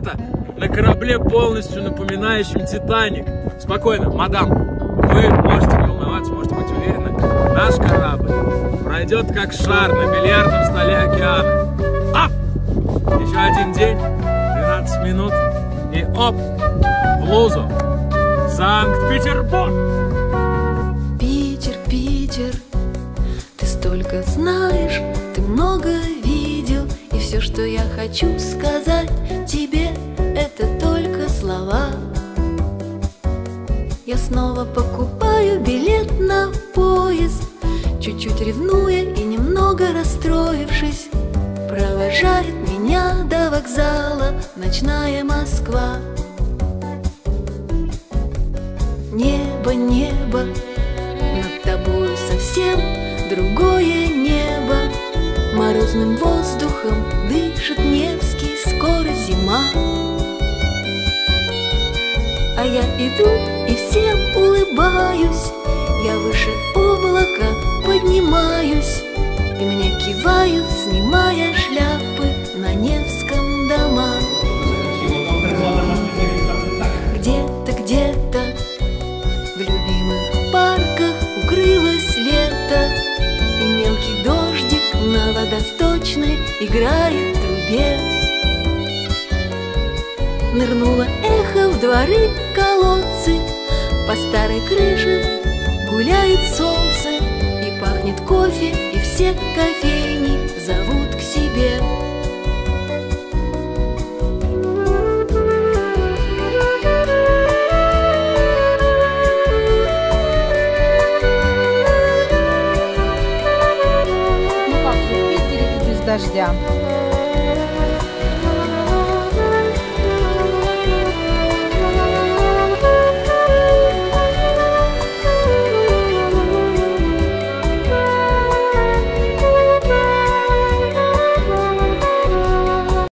яхта на корабле, полностью напоминающем Титаник. Спокойно, мадам, вы можете не волноваться, можете быть уверены. Наш корабль пройдет как шар на бильярдном столе океана. Ап! Еще один день, 12 минут и оп! В Лузу! Санкт-Петербург! Питер, Питер, ты столько знаешь, ты много видел, и все, что я хочу сказать тебе, это только слова. Я снова покупаю билет на поезд, чуть-чуть ревнуя и немного расстроившись. Провожает меня до вокзала ночная Москва. Небо, небо, над тобою совсем другое небо. Морозным воздухом дышит Невский, скоро зима. А я иду и всем улыбаюсь, я выше облака поднимаюсь, и мне кивают, снимая шляпы на Невском дома. Где-то, где-то в любимых парках укрылось лето, и мелкий дождик на водосточной играет в трубе. Нырнуло эхо в дворы, колодцы, по старой крыше гуляет солнце, и пахнет кофе, и все кофейни зовут к себе.